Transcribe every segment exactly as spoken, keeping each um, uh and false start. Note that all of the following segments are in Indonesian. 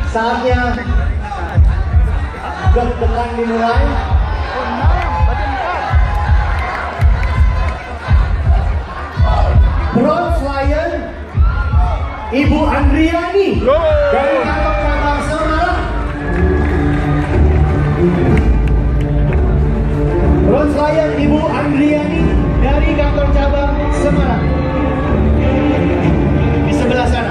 Saatnya deg-degan dimulai. Bronze Lion Ibu Andriani dari kantor cabang Semarang. Bronze Lion Ibu Andriani dari kantor cabang Semarang. Di sebelah sana.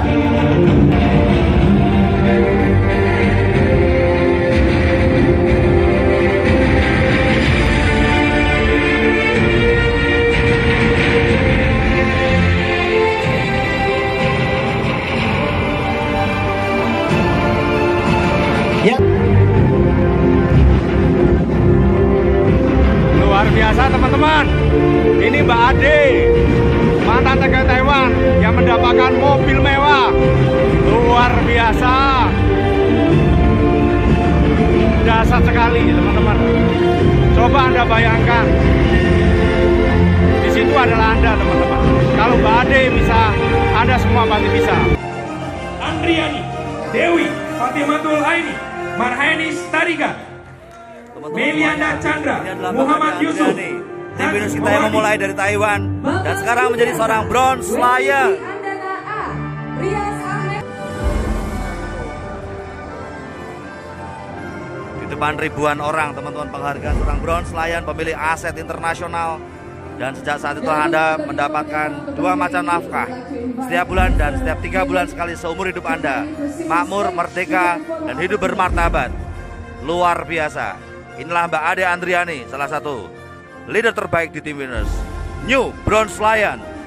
Luar biasa teman-teman, ini Mbak Ade, mantan T K Taiwan yang mendapatkan mobil mewah. Luar biasa, dahsyat sekali teman-teman. Coba Anda bayangkan, di situ adalah Anda teman-teman. Kalau Mbak Ade bisa, Anda semua pasti bisa. Andriani, Dewi, Fatimatul Aini, Marhaini Stariga, Meliana Chandra, Muhammad Yusuf. Tim Venus kita yang memulai dari Taiwan dan sekarang menjadi seorang Bronze Lion. Di depan ribuan orang teman-teman penghargaan seorang Bronze Lion pemilik aset internasional. Dan sejak saat itu Anda mendapatkan dua macam nafkah setiap bulan dan setiap tiga bulan sekali seumur hidup Anda. Makmur, merdeka, dan hidup bermartabat. Luar biasa. Inilah Mbak Ade Andriani, salah satu leader terbaik di Tim Venus. New Bronze Lion.